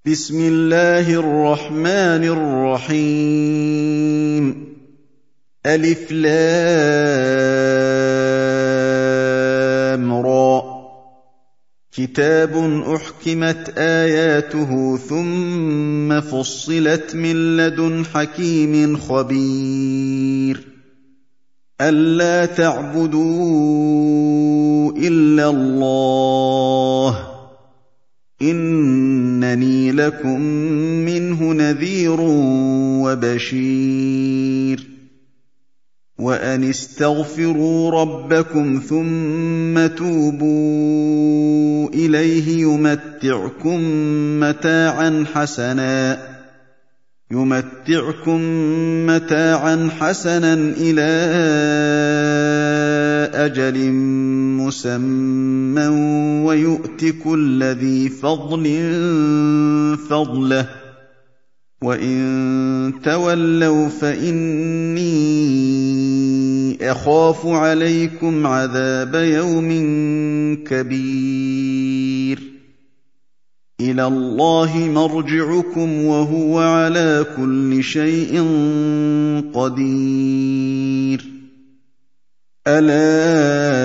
بسم الله الرحمن الرحيم ألف لام را كتاب أحكمت آياته ثم فصلت من لدن حكيم خبير ألا تعبدوا إلا الله إنني لكم منه نذير وبشير وأن استغفروا ربكم ثم توبوا إليه يمتعكم متاعا حسنا إلى أجل مسمى ويؤت كل ذي فضل فضله وإن تولوا فإني أخاف عليكم عذاب يوم كبير إلى الله مرجعكم وهو على كل شيء قدير ألا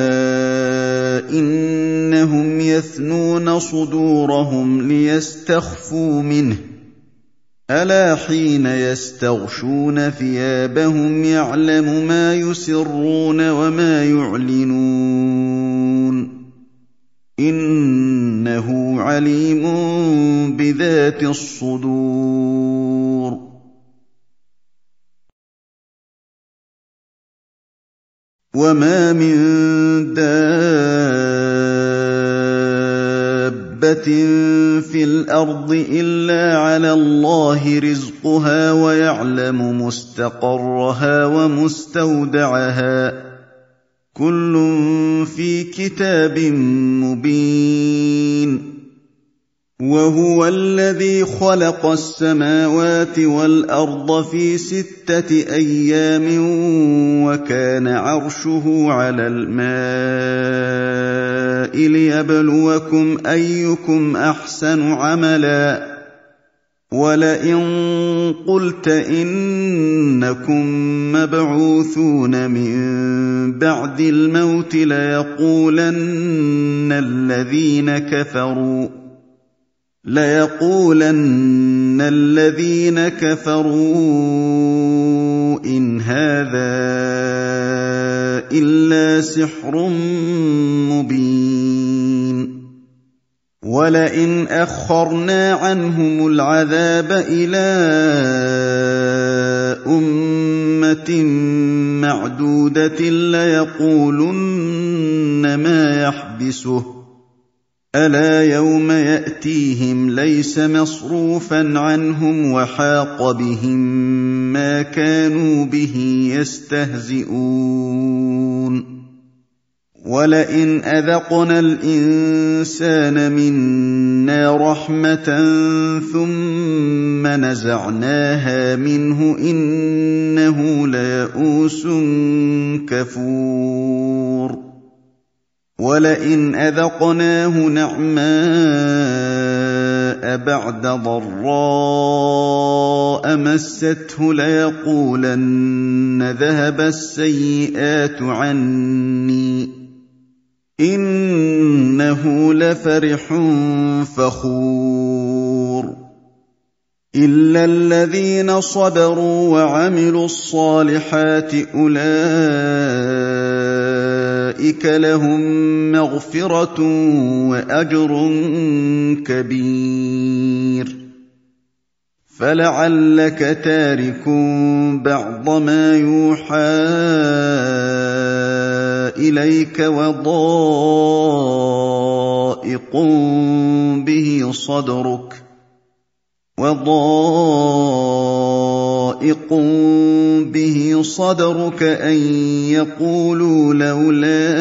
إنهم يثنون صدورهم ليستخفوا منه ألا حين يستغشون ثيابهم يعلم ما يسرون وما يعلنون إنه عليم بذات الصدور وما من دابة في الأرض إلا على الله رزقها ويعلم مستقرها ومستودعها كل في كتاب مبين وهو الذي خلق السماوات والأرض في 6 أيام وكان عرشه على الماء ليبلوكم أيكم أحسن عملا ولئن قلت إنكم مبعوثون من بعد الموت ليقولن الذين كفروا إن هذا إلا سحر مبين ولئن أخرنا عنهم العذاب إلى أمة معدودة ليقولن ما يحبسه ألا يوم يأتيهم ليس مصروفا عنهم وحاق بهم ما كانوا به يستهزئون ولئن أذقنا الإنسان منا رحمة ثم نزعناها منه إنه ليئوس كفور ولئن أذقناه نعماء بعد ضراء مسته ليقولن ذهب السيئات عني إنه لفرح فخور إلا الذين صبروا وعملوا الصالحات أولئك لهم مغفرة وأجر كبير فلعلك تارك بعض ما يوحى إليك وضائق به صدرك أن يقولوا لولا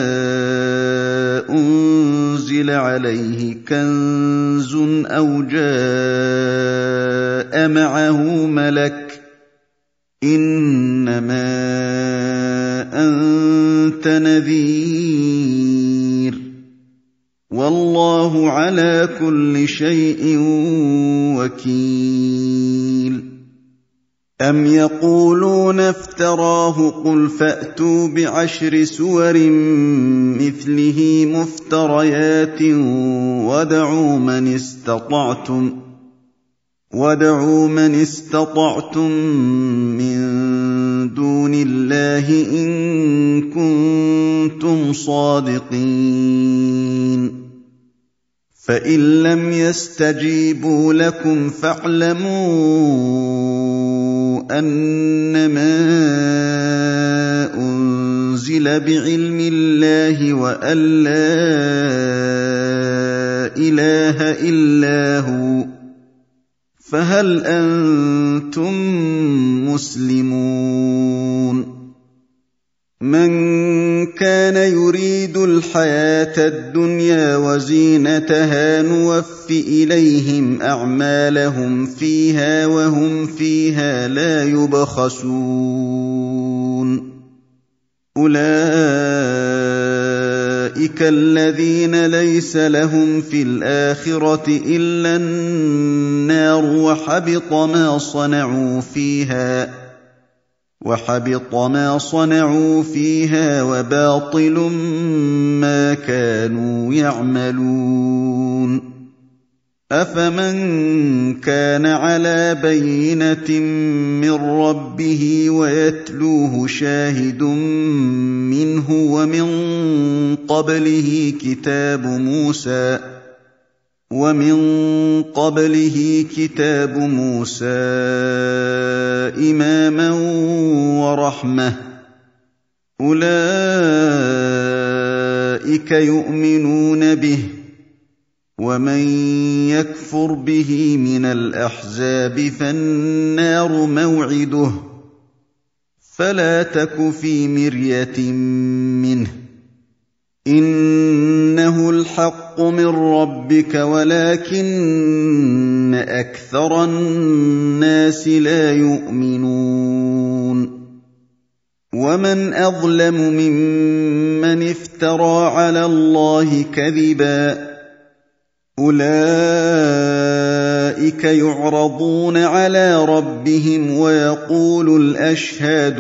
أنزل عليه كنز أو جاء معه ملك إنما أنت نذير وَاللَّهُ عَلَىٰ كُلِّ شَيْءٍ وَكِيلٌ أَمْ يَقُولُونَ افْتَرَاهُ ۖ قُلْ فَأْتُوا بِعَشْرِ سُوَرٍ مِّثْلِهِ مُفْتَرَيَاتٍ وَادْعُوا مَنِ اسْتَطَعْتُم مِّن دُونِ اللَّهِ إِن كُنتُمْ صَادِقِينَ فَإِن لَّمْ يَسْتَجِيبُوا لَكُمْ فَاعْلَمُوا أَنَّمَا أُنزِلَ بِعِلْمِ اللَّهِ وَأَن لَّا إِلَٰهَ إِلَّا هُوَ فَهَلْ أَنتُم مُّسْلِمُونَ مَن كَانَ يُرِيدُ الْحَيَاةَ الدُّنْيَا وَزِينَتَهَا نُوَفِّ إِلَيْهِمْ أَعْمَالَهُمْ فِيهَا وَهُمْ فِيهَا لَا يُبْخَسُونَ أُولَٰئِكَ الَّذِينَ لَيْسَ لَهُمْ فِي الْآخِرَةِ إِلَّا النَّارُ وَحَبِطَ مَا صَنَعُوا فِيهَا وَبَاطِلٌ مَّا كَانُوا يَعْمَلُونَ أَفَمَن كَانَ عَلَىٰ بَيِّنَةٍ مِّن رَّبِّهِ وَيَتْلُوهُ شَاهِدٌ مِّنْهُ وَمِن قَبْلِهِ كِتَابُ مُوسَىٰ إِمَامًا وَرَحْمَةً ۚ أُولَٰئِكَ يُؤْمِنُونَ بِهِ ۚ وَمَن يَكْفُرْ بِهِ مِنَ الْأَحْزَابِ فَالنَّارُ مَوْعِدُهُ ۚ فَلَا تَكُ فِي مِرْيَةٍ مِّنْهُ ۚ إِنَّهُ الْحَقُّ مِن رَّبِّكَ وَلَٰكِنَّ أَكْثَرَ النَّاسِ لَا يُؤْمِنُونَ وَمَنْ أَظْلَمُ مِمَّنِ افْتَرَىٰ عَلَى اللَّهِ كَذِبًا ۚ أُولَٰئِكَ يُعْرَضُونَ عَلَىٰ رَبِّهِمْ وَيَقُولُ الْأَشْهَادُ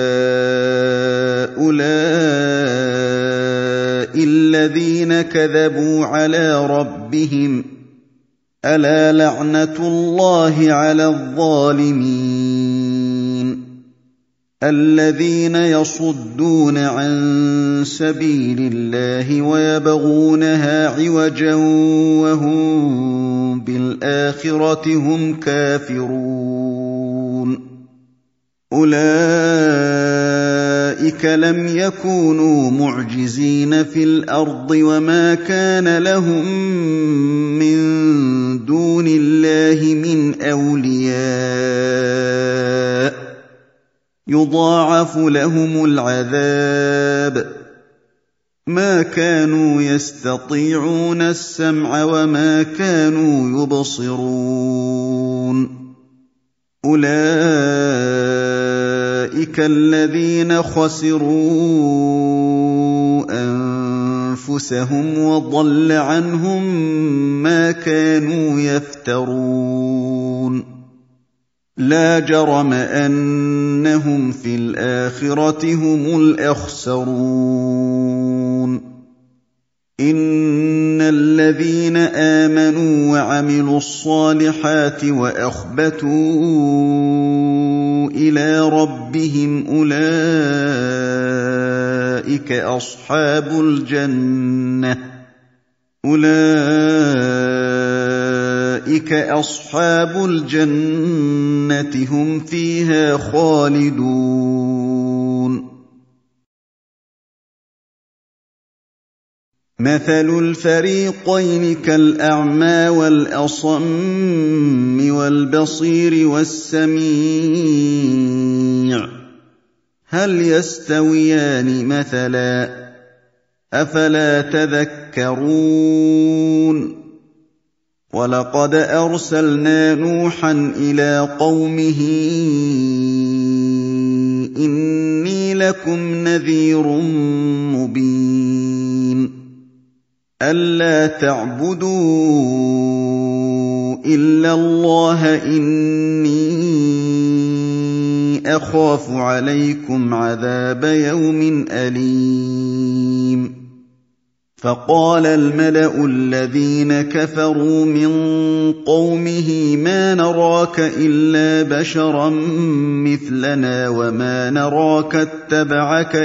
هَٰؤُلَاءِ الَّذِينَ كَذَبُوا عَلَىٰ رَبِّهِمْ ۚ أَلَا لَعْنَةُ اللَّهِ عَلَى الظَّالِمِينَ الَّذِينَ يَصُدُّونَ عَن سَبِيلِ اللَّهِ وَيَبْغُونَهَا عِوَجًا وَهُم بِالْآخِرَةِ هُمْ كَافِرُونَ أُولَٰئِكَ لَمْ يَكُونُوا مُعْجِزِينَ فِي الْأَرْضِ وَمَا كَانَ لَهُم مِّن دُونِ اللَّهِ مِنْ أَوْلِيَاءَ ۘ يُضَاعَفُ لَهُمُ الْعَذَابُ ۚ مَا كَانُوا يَسْتَطِيعُونَ السَّمْعَ وَمَا كَانُوا يُبْصِرُونَ أُولَٰئِكَ الَّذِينَ خَسِرُوا أَنفُسَهُمْ وَضَلَّ عَنْهُم مَّا كَانُوا يَفْتَرُونَ لَا جَرَمَ أَنَّهُمْ فِي الْآخِرَةِ هُمُ الْأَخْسَرُونَ إِنَّ الَّذِينَ آمَنُوا وَعَمِلُوا الصَّالِحَاتِ وَأَخْبَتُوا إِلَىٰ رَبِّهِمْ أُولَٰئِكَ أَصْحَابُ الْجَنَّةِ هُمْ فِيهَا خَالِدُونَ مَثَلُ الْفَرِيقَيْنِ كَالْأَعْمَىٰ وَالْأَصَمِّ وَالْبَصِيرِ وَالسَّمِيعِ ۚ هَلْ يَسْتَوِيَانِ مَثَلًا ۚ أَفَلَا تَذَكَّرُونَ وَلَقَدْ أَرْسَلْنَا نُوحًا إِلَىٰ قَوْمِهِ إِنِّي لَكُمْ نَذِيرٌ مُّبِينٌ أَلَّا تَعْبُدُوا إِلَّا اللَّهَ إِنِّي أَخَافُ عَلَيْكُمْ عَذَابَ يَوْمٍ أَلِيمٍ فَقَالَ الْمَلَأُ الَّذِينَ كَفَرُوا مِن قَوْمِهِ مَا نَرَاكَ إِلَّا بَشَرًا مِّثْلَنَا وَمَا نَرَاكَ اتَّبَعَكَ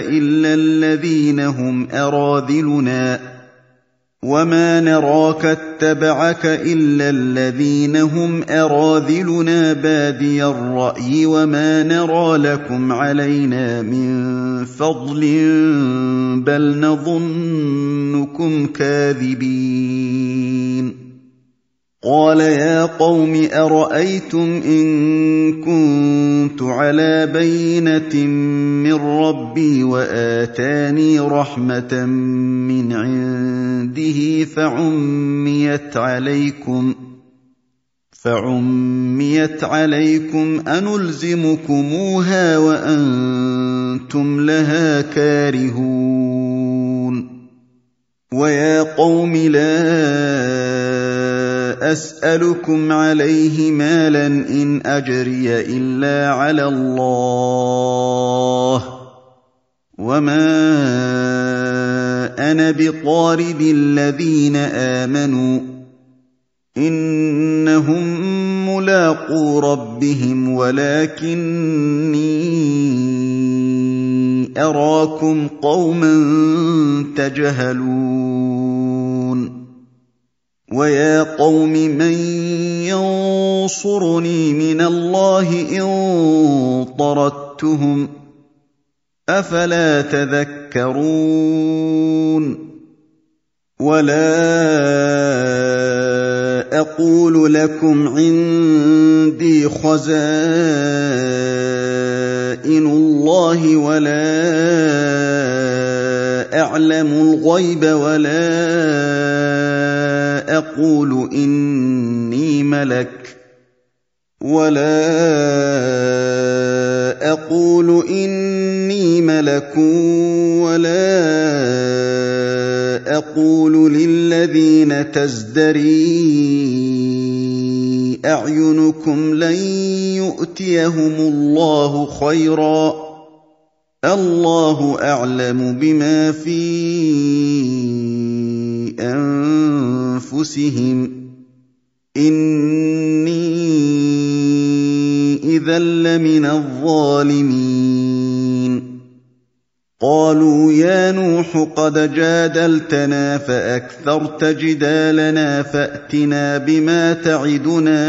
إِلَّا الَّذِينَ هُمْ أَرَاذِلُنَا بَادِيَ الرَّأْيِ وَمَا نَرَىٰ لَكُمْ عَلَيْنَا مِن فَضْلٍ بَلْ نَظُنُّكُمْ كَاذِبِينَ قَالَ يَا قَوْمِ أَرَأَيْتُمْ إِن كُنتُ عَلَىٰ بَيِّنَةٍ مِّن رَّبِّي وَآتَانِي رَحْمَةً مِّنْ عِندِهِ فَعُمِّيَتْ عَلَيْكُمْ أَنُلْزِمُكُمُوهَا وَأَنتُمْ لَهَا كَارِهُونَ وَيَا قَوْمِ لَا أَسْأَلُكُمْ عَلَيْهِ مَالًا ۖ إِنْ أَجْرِيَ إِلَّا عَلَى اللَّهِ ۖ وَمَا أَنَا بِطَارِدِ الَّذِينَ آمَنُوا ۚ إِنَّهُم مُّلَاقُو رَبِّهِمْ وَلَٰكِنِّي أَرَاكُمْ قَوْمًا تَجْهَلُونَ وَيَا قَوْمِ مَن يَنصُرُنِي مِنَ اللَّهِ إِن طَرَدتُّهُمْ ۚ أَفَلَا تَذَكَّرُونَ وَلَا أَقُولُ لَكُمْ عِندِي خَزَائِنُ اللَّهِ وَلَا أَعْلَمُ الْغَيْبَ وَلَا أَقُولُ إِنِّي مَلَكٌ وَلَا أَقُولُ لِلَّذِينَ تَزْدَرِي أَعْيُنُكُمْ لَن يُؤْتِيَهُمُ اللَّهُ خَيْرًا ۖ اللَّهُ أَعْلَمُ بِمَا فِي أَنفُسِهِمْ ۖ إِنِّي إِذًا لَّمِنَ الظَّالِمِينَ قَالُوا يَا نُوحُ قَدْ جَادَلْتَنَا فَأَكْثَرْتَ جِدَالَنَا فَأْتِنَا بِمَا تَعِدُنَا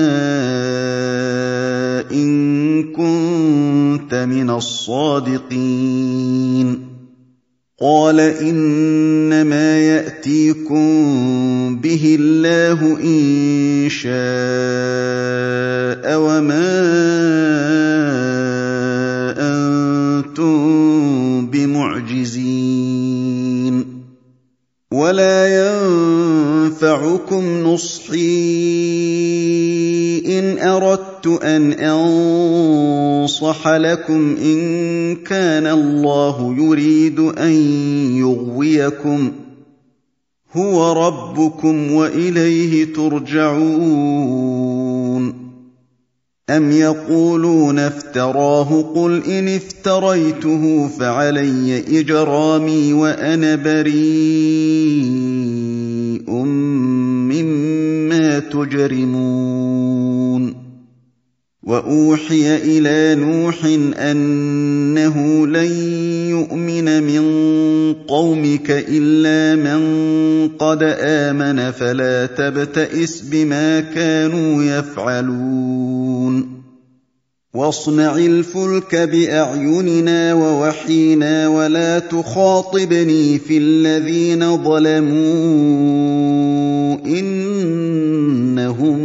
إِن كُنتَ مِنَ الصَّادِقِينَ قَالَ إِنَّمَا يَأْتِيكُم بِهِ اللَّهُ إِن شَاءَ وَمَا أَنتُم بِمُعْجِزِينَ وَلَا يَنفَعُكُمْ نُصْحِي إِنْ أَرَدتُّ أَنْ أَنصَحَ لَكُمْ إِن كَانَ اللَّهُ يُرِيدُ أَن يُغْوِيَكُمْ ۚ هُوَ رَبُّكُمْ وَإِلَيْهِ تُرْجَعُونَ أَمْ يَقُولُونَ افْتَرَاهُ ۖ قُلْ إِنِ افْتَرَيْتُهُ فَعَلَيَّ إِجْرَامِي وَأَنَا بَرِيءٌ مِّمَّا تُجْرِمُونَ وَأُوحِيَ إِلَىٰ نُوحٍ أَنَّهُ لَن يُؤْمِنَ مِن قَوْمِكَ إِلَّا مَن قَدْ آمَنَ فَلَا تَبْتَئِسْ بِمَا كَانُوا يَفْعَلُونَ وَاصْنَعِ الْفُلْكَ بِأَعْيُنِنَا وَوَحْيِنَا وَلَا تُخَاطِبْنِي فِي الَّذِينَ ظَلَمُوا إِنَّهُم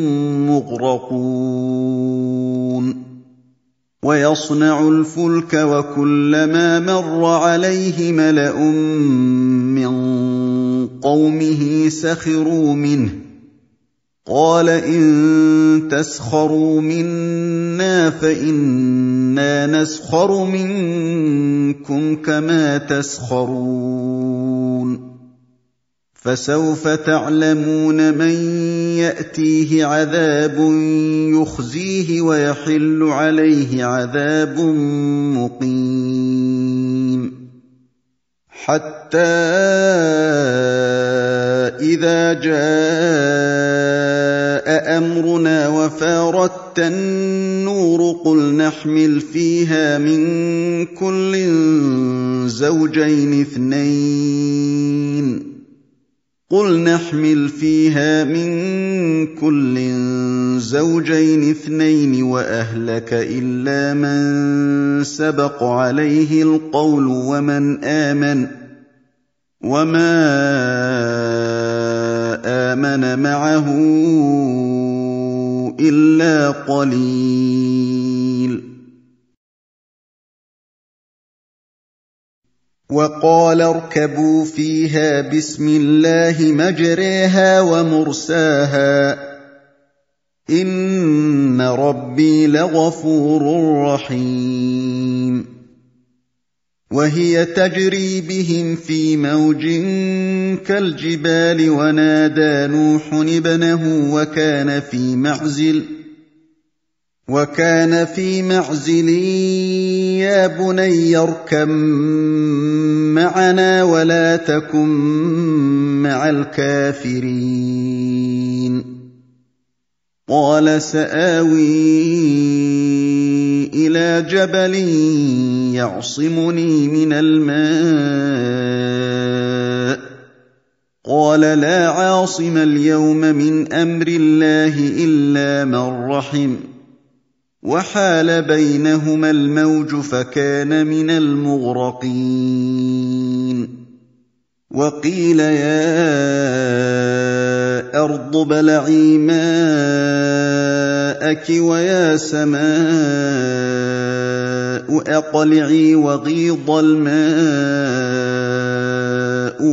مُّغْرَقُونَ وَيَصْنَعُ الْفُلْكَ وَكُلَّمَا مَرَّ عَلَيْهِ مَلَأٌ مِّن قَوْمِهِ سَخِرُوا مِنْهُ ۚ قَالَ إِن تَسْخَرُوا مِنَّا فَإِنَّا نَسْخَرُ مِنكُمْ كَمَا تَسْخَرُونَ فسوف تعلمون من يأتيه عذاب يخزيه ويحل عليه عذاب مقيم. حتى إذا جاء أمرنا وفارت النور قل نحمل فيها من كل زوجين اثنين وأهلك إلا من سبق عليه القول ومن آمن وما آمن معه إلا قليل. وقال اركبوا فيها بسم الله مجريها ومرساها إن ربي لغفور رحيم. وهي تجري بهم في موج كالجبال ونادى نوح ابنه وكان في معزل يا بني اركب معنا ولا تكن مع الكافرين. قال سآوي إلى جبل يعصمني من الماء قال لا عاصم اليوم من أمر الله إلا من رحم وحال بينهما الموج فكان من المغرقين. وقيل يا أرض ابلعي ماءك ويا سماء أقلعي وغيض الماء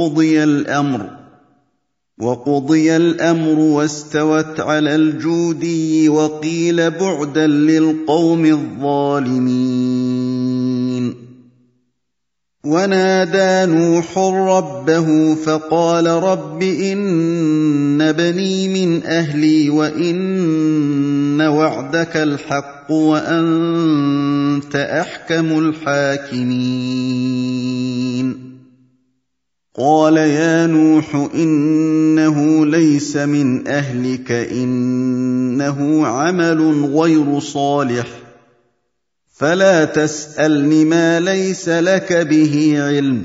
وقضي الأمر واستوت على الجودي وقيل بعدا للقوم الظالمين. ونادى نوح ربه فقال رب إن بني من أهلي وإن وعدك الحق وأنت أحكم الحاكمين. قال يا نوح إنه ليس من أهلك إنه عمل غير صالح فلا تسألني ما ليس لك به علم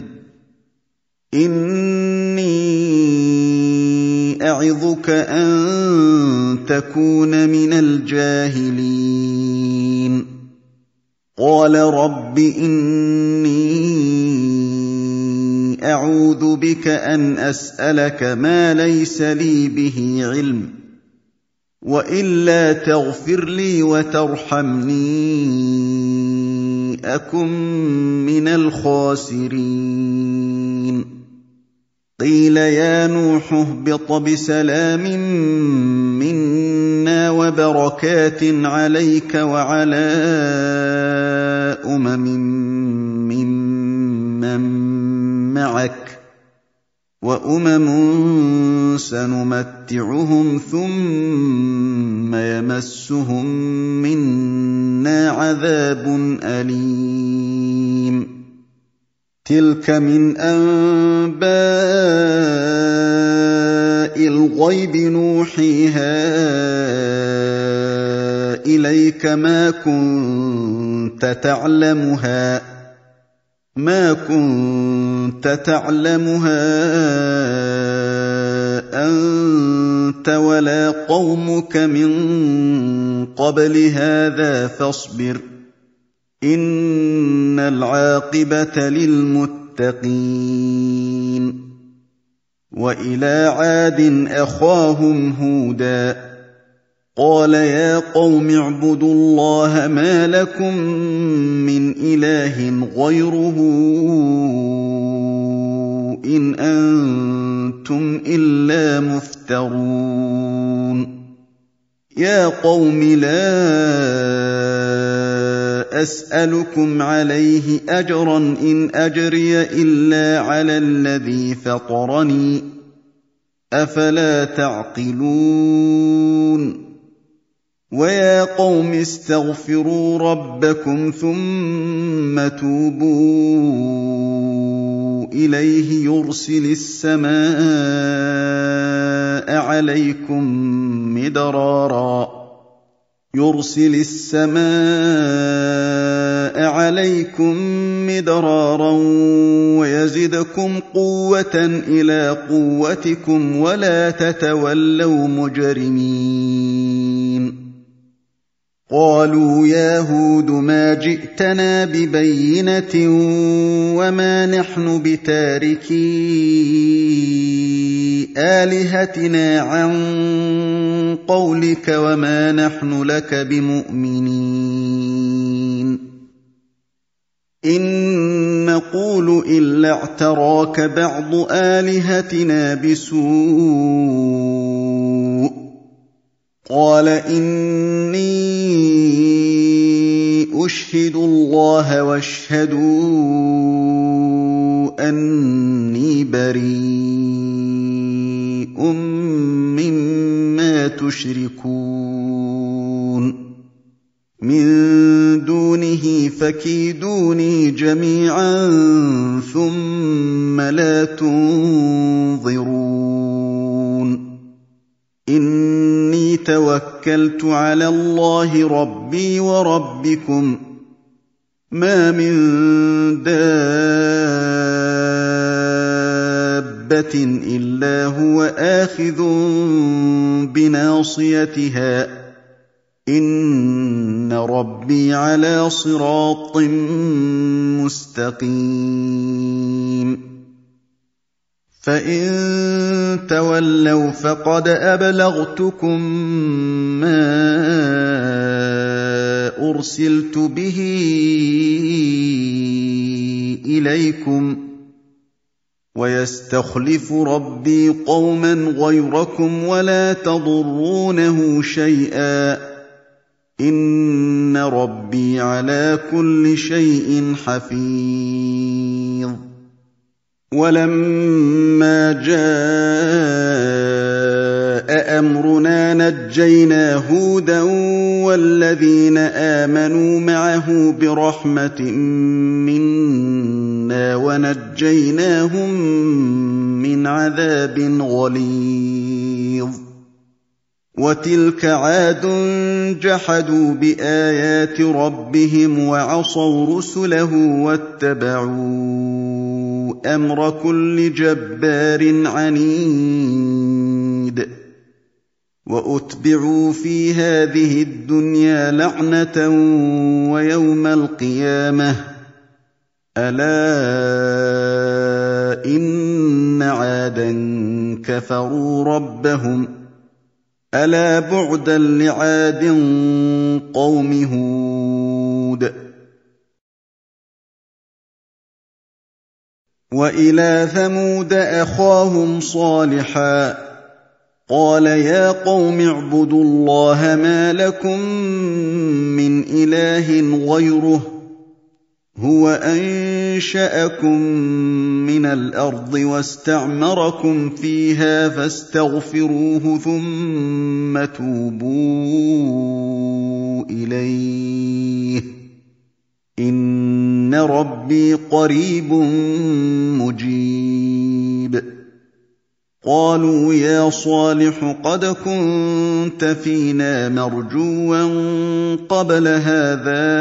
إني أعظك أن تكون من الجاهلين. قال رب إني أعوذ بك أن أسألك ما ليس لي به علم وإلا تغفر لي وترحمني أكن من الخاسرين. قيل يا نوح اهبط بسلام منا وبركات عليك وعلى ممن معك وأمم سنمتعهم ثم يمسهم منا عذاب أليم. تلك من أنباء الغيب نوحيها إليك ما كنت تعلمها أنت ولا قومك من قبل هذا فاصبر إن العاقبة للمتقين. وإلى عاد أخاهم هودا قال يا قوم اعبدوا الله ما لكم من إله غيره إن أنتم إلا مفترون. يا قوم لا أسألكم عليه أجرا إن أجري إلا على الذي فطرني أَفَلَا تَعْقِلُونَ وَيَا قَوْمِ اسْتَغْفِرُوا رَبَّكُمْ ثُمَّ تُوبُوا إِلَيْهِ يُرْسِلِ السَّمَاءَ عَلَيْكُم مِّدْرَارًا وَيَزِدْكُمْ قُوَّةً إِلَىٰ قُوَّتِكُمْ وَلَا تَتَوَلَّوْا مُجْرِمِينَ قَالُوا يَا هُودُ مَا جِئْتَنَا بِبَيِّنَةٍ وَمَا نَحْنُ بِتَارِكِي آلِهَتِنَا عَن قَوْلِكَ وَمَا نَحْنُ لَكَ بِمُؤْمِنِينَ إِن نَّقُولُ إِلَّا اعْتَرَاكَ بَعْضُ آلِهَتِنَا بِسُوءٍ قَالَ إِنِّي أُشْهِدُ اللَّهَ وَاشْهَدُوا أَنِّي بَرِيءٌ مِّمَّا تُشْرِكُونَ مِن دُونِهِ فَكِيدُونِي جَمِيعًا ثُمَّ لَا تُنظِرُونِ إِنِّي تَوَكَّلْتُ عَلَى اللَّهِ رَبِّي وَرَبِّكُم مَّا مِن دَابَّةٍ إِلَّا هُوَ آخِذٌ بِنَاصِيَتِهَا ۚ إِنَّ رَبِّي عَلَىٰ صِرَاطٍ مُّسْتَقِيمٍ فَإِن تَوَلَّوْا فَقَدْ أَبْلَغْتُكُم مَّا أُرْسِلْتُ بِهِ إِلَيْكُمْ ۖ وَيَسْتَخْلِفُ رَبِّي قَوْمًا غَيْرَكُمْ وَلَا تَضُرُّونَهُ شَيْئًا ۚ إِنَّ رَبِّي عَلَىٰ كُلِّ شَيْءٍ حَفِيظٌ وَلَمَّا جَاءَ أَمْرُنَا نَجَّيْنَا هُودًا وَالَّذِينَ آمَنُوا مَعَهُ بِرَحْمَةٍ مِّنَّا وَنَجَّيْنَاهُم مِّنْ عَذَابٍ غَلِيظٍ وَتِلْكَ عَادٌ جَحَدُوا بِآيَاتِ رَبِّهِمْ وَعَصَوْا رُسُلَهُ وَاتَّبَعُوا أَمْرَ كُلِّ جَبَّارٍ عَنِيدٍ وَأُتْبِعُوا فِي هَٰذِهِ الدُّنْيَا لَعْنَةً وَيَوْمَ الْقِيَامَةِ ۗ أَلَا إِنَّ عَادًا كَفَرُوا رَبَّهُمْ ۗ أَلَا بُعْدًا لِّعَادٍ قَوْمِ هُودٍ وَإِلَىٰ ثَمُودَ أَخَاهُمْ صَالِحًا ۗ قَالَ يَا قَوْمِ اعْبُدُوا اللَّهَ مَا لَكُم مِّنْ إِلَٰهٍ غَيْرُهُ ۖ هُوَ أَنشَأَكُم مِّنَ الْأَرْضِ وَاسْتَعْمَرَكُمْ فِيهَا فَاسْتَغْفِرُوهُ ثُمَّ تُوبُوا إِلَيْهِ ۚ إِنَّ رَبِّي قَرِيبٌ مُّجِيبٌ قَالُوا يَا صَالِحُ قَدْ كُنتَ فِينَا مَرْجُوًّا قَبْلَ هَٰذَا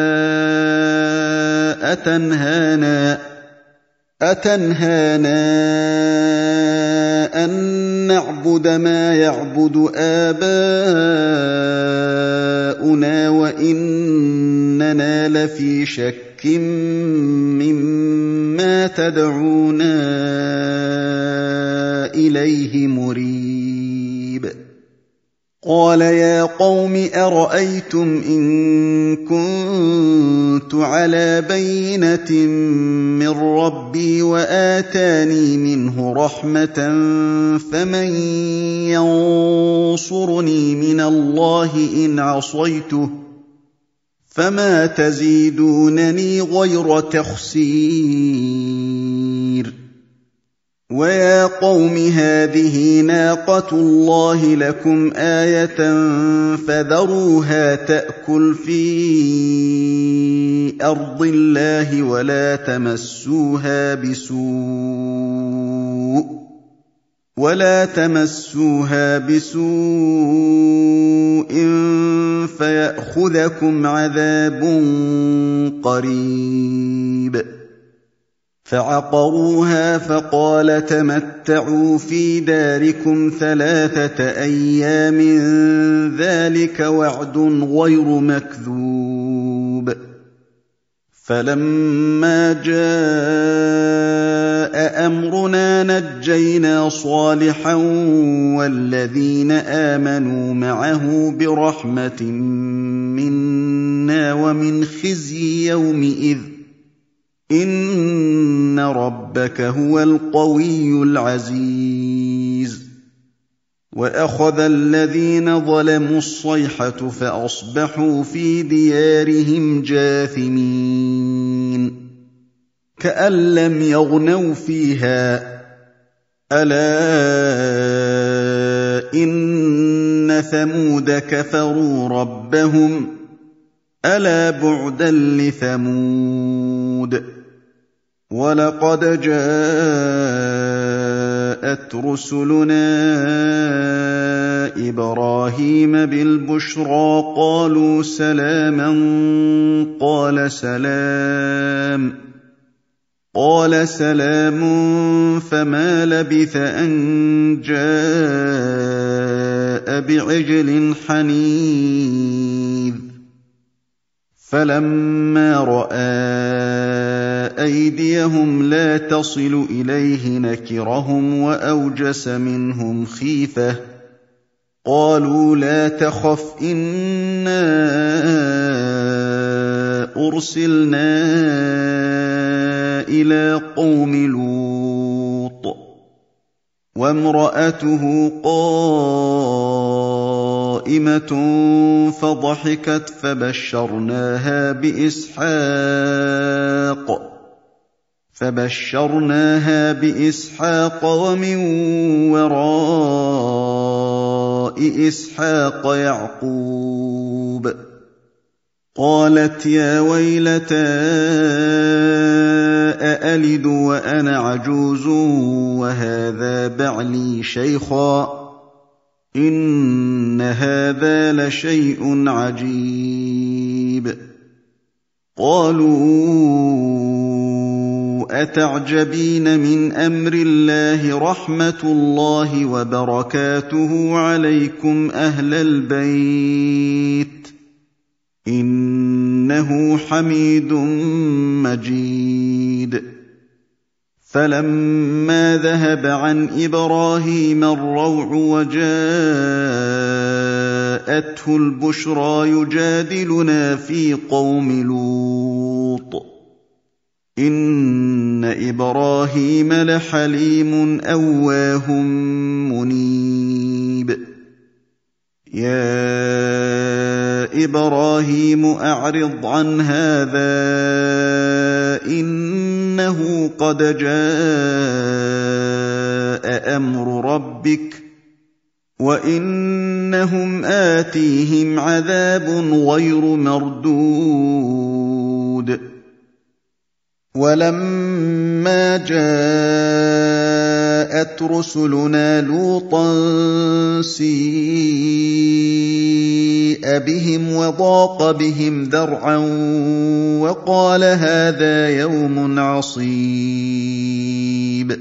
أَتَنْهَانَا أَن نَّعْبُدَ مَا يَعْبُدُ آبَاؤُنَا وَإِنَّنَا لَفِي شَكٍّ مِّمَّا تَدْعُونَا إِلَيْهِ مُرِيبٍ قَالَ يَا قَوْمِ أَرَأَيْتُمْ إِن كُنتُ عَلَىٰ بَيِّنَةٍ مِّن رَّبِّي وَآتَانِي مِنْهُ رَحْمَةً فَمَن يَنصُرُنِي مِنَ اللَّهِ إِنْ عَصَيْتُهُ فَمَا تَزِيدُونَنِي غَيْرَ تَخْسِيرٍ وَيَا قَوْمِ هَٰذِهِ نَاقَةُ اللَّهِ لَكُمْ آيَةً فَذَرُوهَا تَأْكُلْ فِي أَرْضِ اللَّهِ وَلَا تَمَسُّوهَا بِسُوءٍ فَيَأْخُذَكُمْ عَذَابٌ قَرِيبٌ فَعَقَرُوهَا فَقَالَ تَمَتَّعُوا فِي دَارِكُمْ 3 أَيَّامٍ ذَٰلِكَ وَعْدٌ غَيْرُ مَكْذُوبٍ فَلَمَّا جَاءَ أَمْرُنَا نَجَّيْنَا صَالِحًا وَالَّذِينَ آمَنُوا مَعَهُ بِرَحْمَةٍ مِّنَّا وَمِنْ خِزْيِ يَوْمِئِذٍ ۗ إِنَّ رَبَّكَ هُوَ الْقَوِيُّ الْعَزِيزُ وَأَخَذَ الَّذِينَ ظَلَمُوا الصَّيْحَةُ فَأَصْبَحُوا فِي دِيَارِهِمْ جَاثِمِينَ كَأَن لَّمْ يَغْنَوْا فِيهَا ۗ أَلَا إِنَّ ثَمُودَ كَفَرُوا رَبَّهُمْ ۗ أَلَا بُعْدًا لِّثَمُودَ وَلَقَدْ جَاءَتْ رُسُلُنَا إِبْرَاهِيمَ بِالْبُشْرَىٰ قَالُوا سَلَامًا قَالَ سَلَامٌ فَمَا لَبِثَ أَن جَاءَ بِعِجْلٍ حَنِيذٍ فَلَمَّا رَأَىٰ أَيْدِيَهُمْ لَا تَصِلُ إِلَيْهِ نَكِرَهُمْ وَأَوْجَسَ مِنْهُمْ خِيفَةً قَالُوا لَا تَخَفْ إِنَّا أُرْسِلْنَا إِلَىٰ قَوْمِ لُوطٍ وَامْرَأَتُهُ قَائِمَةٌ فَضَحِكَتْ فَبَشَّرْنَاهَا بِإِسْحَاقَ وَمِن وَرَاءِ إِسْحَاقَ يَعْقُوبَ قَالَتْ يَا وَيْلَتَا أَأَلِدُ وَأَنَا عَجُوزٌ وَهَٰذَا بَعْلِي شَيْخًا ۖ إِنَّ هَٰذَا لَشَيْءٌ عَجِيبٌ قَالُوا أَتَعْجَبِينَ مِنْ أَمْرِ اللَّهِ رَحْمَتُ اللَّهِ وَبَرَكَاتُهُ عَلَيْكُمْ أَهْلَ الْبَيْتِ ۚ إِنَّهُ حَمِيدٌ مَّجِيدٌ فَلَمَّا ذَهَبَ عَنْ إِبْرَاهِيمَ الرَّوْعُ وَجَاءَتْهُ الْبُشْرَىٰ يُجَادِلُنَا فِي قَوْمِ لُوطٍ إِنَّ إِبْرَاهِيمَ لَحَلِيمٌ أَوَّاهٌ مُّنِيبٌ يَا إِبْرَاهِيمُ أَعْرِضْ عَنْ هَٰذَا إِنَّهُ قَدْ جَاءَ أَمْرُ رَبِّكَ وَإِنَّهُمْ آتِيهِمْ عَذَابٌ غَيْرُ مَرْدُودٍ وَلَمَّا جَاءَتْ رُسُلُنَا لُوطًا سِيءَ بِهِمْ وَضَاقَ بِهِمْ ذَرْعًا وَقَالَ هَٰذَا يَوْمٌ عَصِيبٌ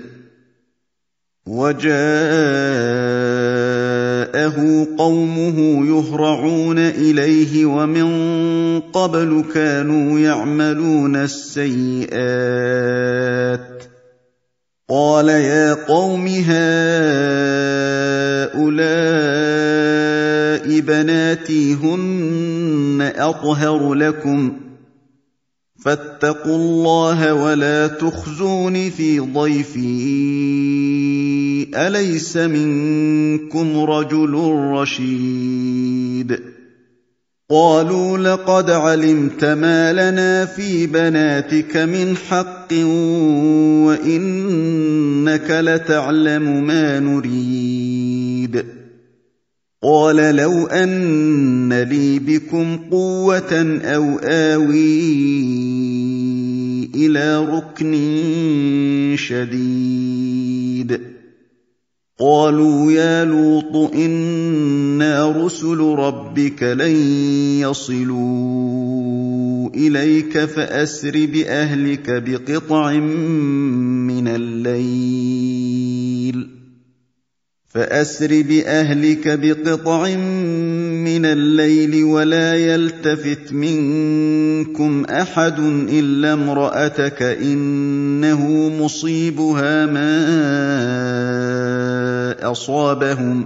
وَجَاءَهُ قَوْمُهُ يُهْرَعُونَ إِلَيْهِ وَمِن قَبْلُ كَانُوا يَعْمَلُونَ السَّيِّئَاتِ قَالَ يَا قَوْمِ هَٰؤُلَاءِ بَنَاتِي هُنَّ أَطْهَرُ لَكُمْ فَاتَّقُوا اللَّهَ وَلَا تُخْزُونِ فِي ضَيْفِي أَلَيْسَ مِنكُمْ رَجُلٌ رَّشِيدٌ قالوا لقد علمت ما لنا في بناتك من حق وإنك لتعلم ما نريد. قال لو أن لي بكم قوة أو آوي إلى ركن شديد. قالوا يا لوط إنا رسل ربك لن يصلوا إليك فأسر بأهلك بقطع من الليل ولا يلتفت منكم أحد إلا امرأتك إنه مصيبها ما أصابهم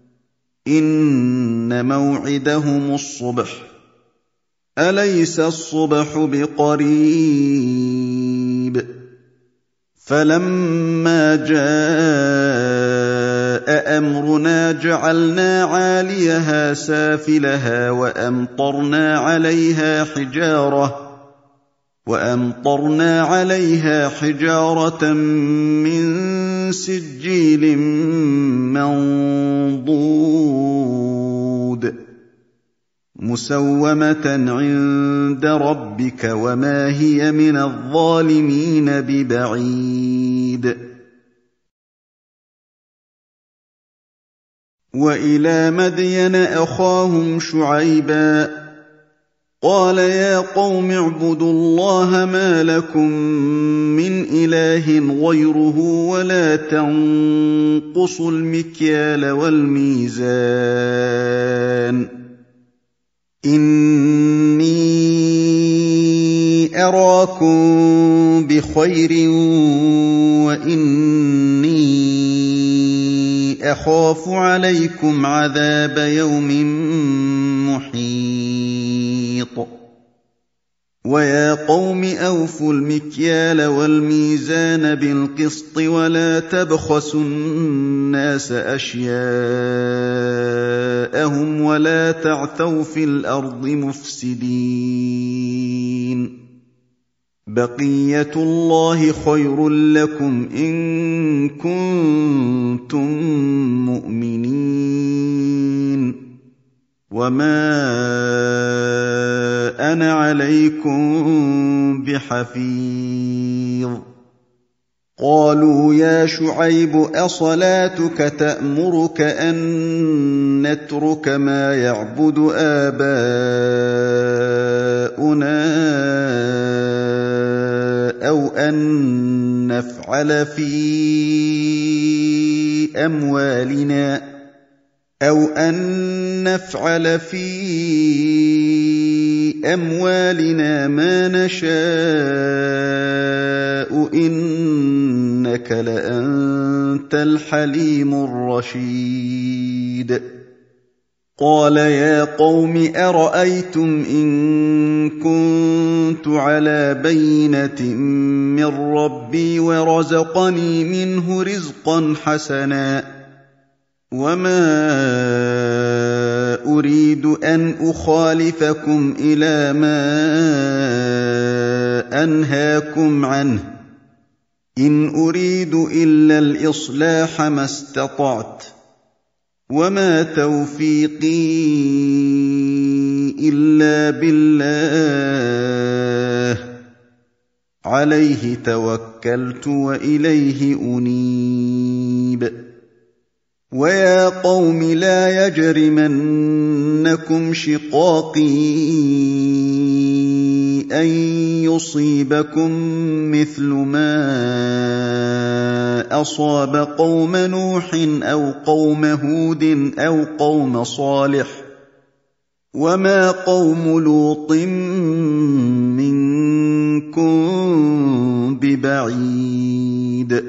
إن موعدهم الصبح أليس الصبح بقريب. فلما جاء أمرنا جعلنا عاليها سافلها وأمطرنا عليها حجارة من سجيل منضود مسومة عند ربك وما هي من الظالمين ببعيد. وإلى مدين أخاهم شعيبا قال يا قوم اعبدوا الله ما لكم من إله غيره ولا تنقصوا المكيال والميزان إني أراكم بخير وإني أخاف عليكم عذاب يوم محيط. ويا قوم أوفوا المكيال والميزان بالقسط ولا تبخسوا الناس أشياءهم ولا تعثوا في الأرض مفسدين. بقية الله خير لكم إن كنتم مؤمنين وما أنا عليكم بحفيظ. قالوا يا شعيب أصلاتك تأمرك أن نترك ما يعبد آباؤنا أو أن نفعل في أموالنا ما نشاء إنك لأنت الحليم الرشيد. قال يا قوم أرأيتم إن كنت على بينة من ربي ورزقني منه رزقا حسنا وما أريد أن أخالفكم إلى ما أنهاكم عنه إن أريد إلا الإصلاح ما استطعت وما توفيقي إلا بالله عليه توكلت وإليه أنيب. ويا قوم لا يجرمنكم شقاقي أن يصيبكم مثل ما أصاب قوم نوح أو قوم هود أو قوم صالح وما قوم لوط منكم ببعيد.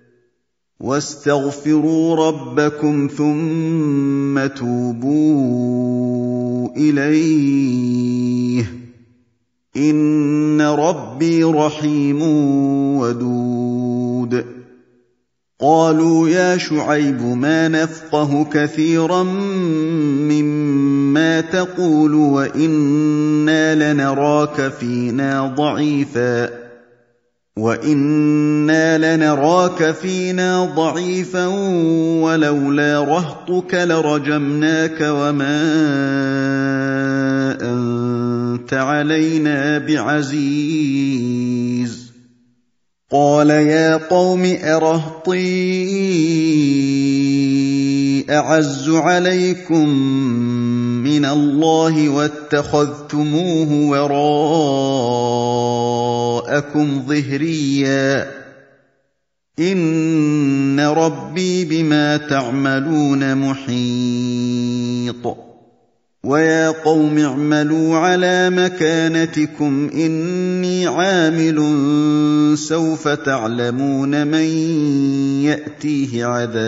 واستغفروا ربكم ثم توبوا إليه إن ربي رحيم ودود. قالوا يا شعيب ما نفقه كثيرا مما ما تقول وإنا لنراك فينا ضعيفا ولولا رهطك لرجمناك وما أنت علينا بعزيز. قال يا قوم أرهطي أعز عليكم من الله واتخذتموه وراءكم ظهريا إن ربي بما تعملون محيط. ويا قوم اعملوا على مكانتكم إني عامل سوف تعلمون من يأتيه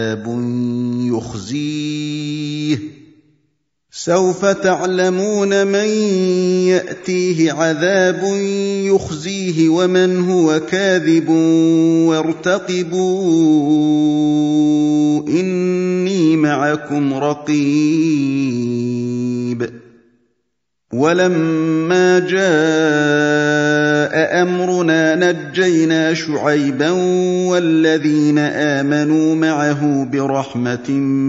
عذاب يخزيه ومن هو كاذب وارتقبوا إني معكم رقيب. ولما جاء أمرنا نجينا شعيبا والذين آمنوا معه برحمة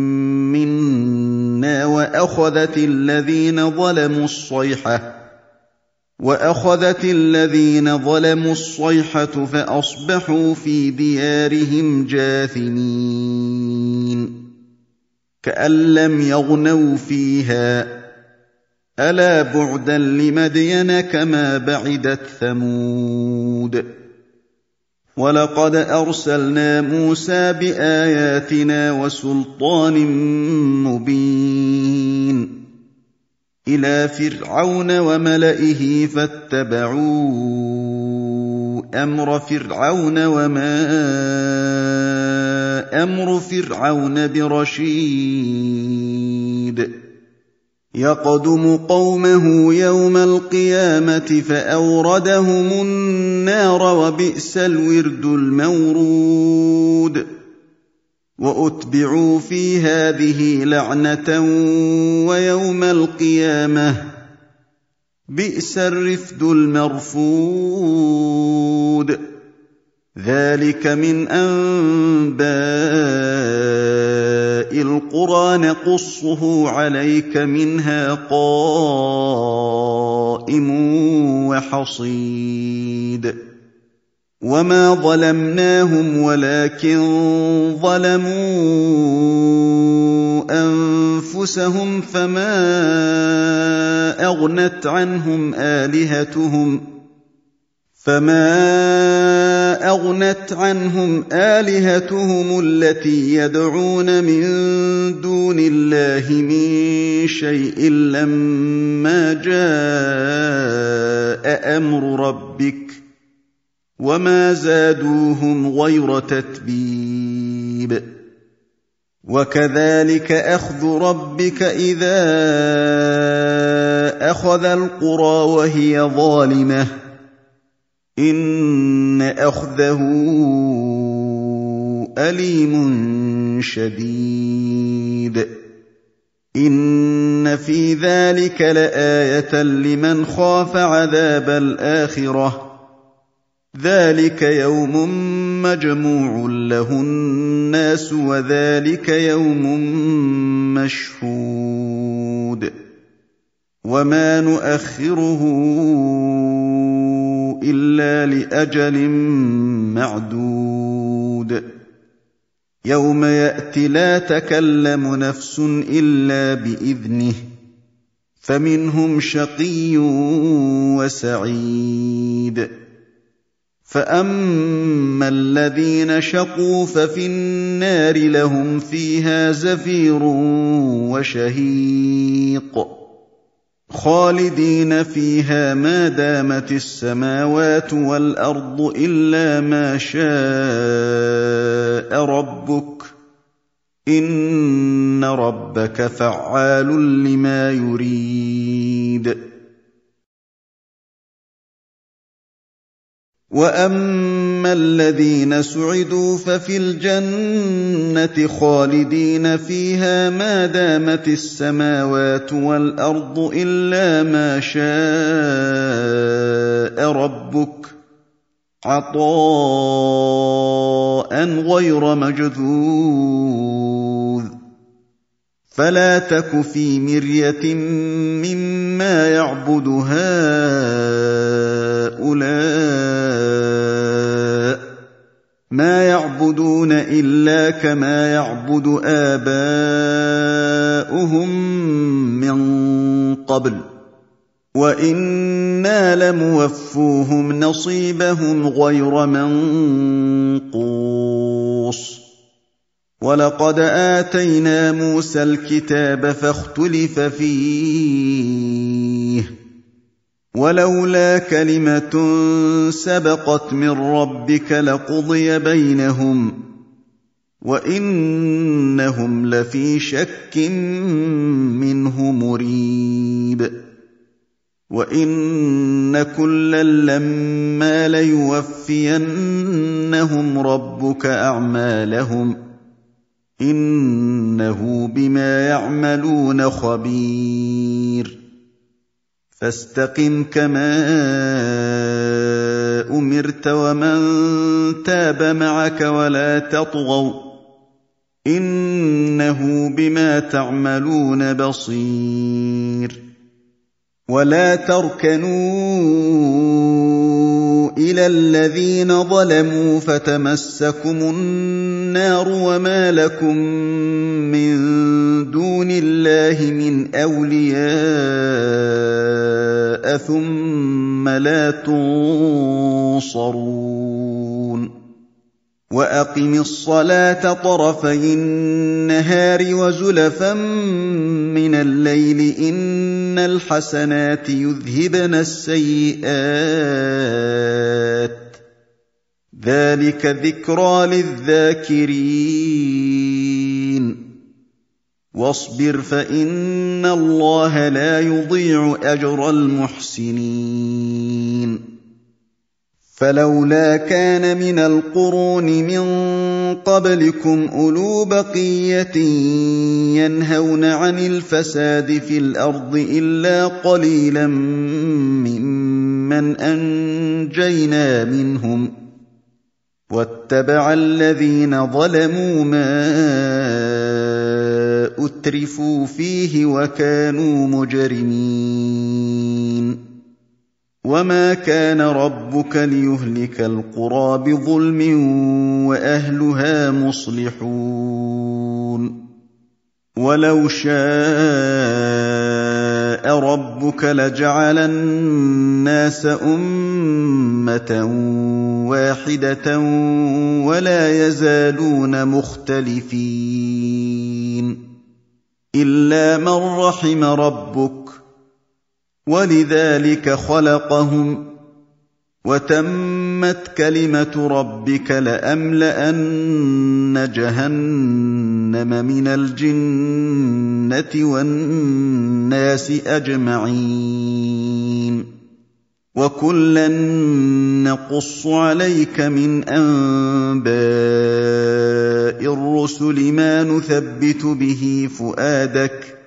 منا وأخذت الذين ظلموا الصيحة فأصبحوا في ديارهم جاثمين كأن لم يغنوا فيها ألا بعدا لمدين كما بعدت ثمود. ولقد أرسلنا موسى بآياتنا وسلطان مبين إلى فرعون وملئه فاتبعوا أمر فرعون وما أمر فرعون برشيد. يقدم قومه يوم القيامة فأوردهم النار وبئس الورد المورود. وأتبعوا في هذه لعنة ويوم القيامة بئس الرفد المرفود. ذلك من أنباء القرى نقصه عليك منها قائم وحصيد. وما ظلمناهم ولكن ظلموا أنفسهم فما أغنت عنهم آلهتهم التي يدعون من دون الله من شيء لما جاء أمر ربك وما زادوهم غير تتبيب. وكذلك أخذ ربك إذا أخذ القرى وهي ظالمة إن أخذه أليم شديد. إن في ذلك لآية لمن خاف عذاب الآخرة ذلك يوم مجموع له الناس وذلك يوم مشهود. وما نؤخره إلا لأجل معدود. يوم يأتي لا تكلم نفس إلا بإذنه فمنهم شقي وسعيد. فأما الذين شقوا ففي النار لهم فيها زفير وشهيق خالدين فيها ما دامت السماوات والأرض إلا ما شاء ربك إن ربك فعال لما يريد. وَأَمَّا الَّذِينَ سُعِدُوا فَفِي الْجَنَّةِ خَالِدِينَ فِيهَا مَا دَامَتِ السَّمَاوَاتُ وَالْأَرْضُ إِلَّا مَا شَاءَ رَبُّكَ عَطَاءً غَيْرَ مَجْذُوذٍ فَلَا تَكُ فِي مِرْيَةٍ مِّمَّا يَعْبُدُ هَٰؤُلَاءِ مَا يَعْبُدُونَ إِلَّا كَمَا يَعْبُدُ آبَاؤُهُم مِّن قَبْلُ وَإِنَّا لَمُوَفُّوهُمْ نَصِيبَهُمْ غَيْرَ مَنقُوصٍ وَلَقَدْ آتَيْنَا مُوسَى الْكِتَابَ فَاخْتُلِفَ فِيهِ وَلَوْلَا كَلِمَةٌ سَبَقَتْ مِن رَّبِّكَ لَقُضِيَ بَيْنَهُمْ وَإِنَّهُمْ لَفِي شَكٍّ مِّنْهُ مُرِيبٍ وَإِنَّ كُلًّا لَّمَّا لَيُوَفِّيَنَّهُمْ رَبُّكَ أَعْمَالَهُمْ إِنَّهُ بِمَا يَعْمَلُونَ خَبِيرٌ فَاسْتَقِمْ كَمَا أُمِرْتَ وَمَن تَابَ مَعَكَ وَلَا تَطْغَوْا إِنَّهُ بِمَا تَعْمَلُونَ بَصِيرٌ وَلَا تَرْكَنُوا إِلَى الَّذِينَ ظَلَمُوا فَتَمَسَّكُمُ النَّارُ وَمَا لَكُم مِّن دُونِ اللَّهِ مِنْ أَوْلِيَاءَ ثُمَّ لَا تُنصَرُونَ وَأَقِمِ الصَّلَاةَ طَرَفَيِ النَّهَارِ وَزُلَفًا مِّنَ اللَّيْلِ ۚ إِنَّ الْحَسَنَاتِ يُذْهِبْنَ السَّيِّئَاتِ ۚ ذَٰلِكَ ذِكْرَىٰ لِلذَّاكِرِينَ وَاصْبِرْ فَإِنَّ اللَّهَ لَا يُضِيعُ أَجْرَ الْمُحْسِنِينَ فَلَوْلَا كَانَ مِنَ الْقُرُونِ مِن قَبْلِكُمْ أُولُو بَقِيَّةٍ يَنْهَوْنَ عَنِ الْفَسَادِ فِي الْأَرْضِ إِلَّا قَلِيلًا مِّمَّنْ أَنجَيْنَا مِنْهُمْ ۗ وَاتَّبَعَ الَّذِينَ ظَلَمُوا مَا أُتْرِفُوا فِيهِ وَكَانُوا مُجْرِمِينَ وَمَا كَانَ رَبُّكَ لِيُهْلِكَ الْقُرَىٰ بِظُلْمٍ وَأَهْلُهَا مُصْلِحُونَ وَلَوْ شَاءَ رَبُّكَ لَجَعَلَ النَّاسَ أُمَّةً وَاحِدَةً وَلَا يَزَالُونَ مُخْتَلِفِينَ إِلَّا مَن رَّحِمَ رَبُّكَ وَلِذَٰلِكَ خَلَقَهُمْ ۗ وَتَمَّتْ كَلِمَةُ رَبِّكَ لَأَمْلَأَنَّ جَهَنَّمَ مِنَ الْجِنَّةِ وَالنَّاسِ أَجْمَعِينَ وَكُلًّا نَّقُصُّ عَلَيْكَ مِنْ أَنبَاءِ الرُّسُلِ مَا نُثَبِّتُ بِهِ فُؤَادَكَ ۖ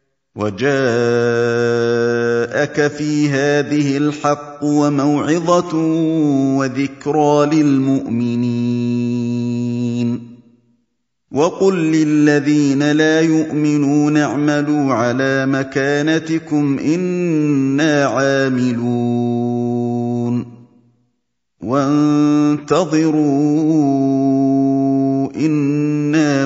وَجَاءَكَ فِي هَٰذِهِ الْحَقُّ وَمَوْعِظَةٌ وَذِكْرَىٰ لِلْمُؤْمِنِينَ وَقُل لِّلَّذِينَ لَا يُؤْمِنُونَ اعْمَلُوا عَلَىٰ مَكَانَتِكُمْ إِنَّا عَامِلُونَ وَانتَظِرُوا إِنَّا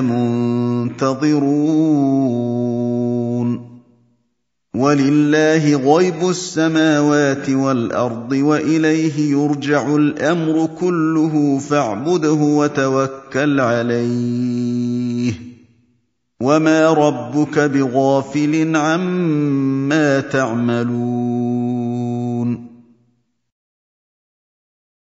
مُنتَظِرُونَ وَلِلَّهِ غَيْبُ السَّمَاوَاتِ وَالْأَرْضِ وَإِلَيْهِ يُرْجَعُ الْأَمْرُ كُلُّهُ فَاعْبُدْهُ وَتَوَكَّلْ عَلَيْهِ ۚ وَمَا رَبُّكَ بِغَافِلٍ عَمَّا تَعْمَلُونَ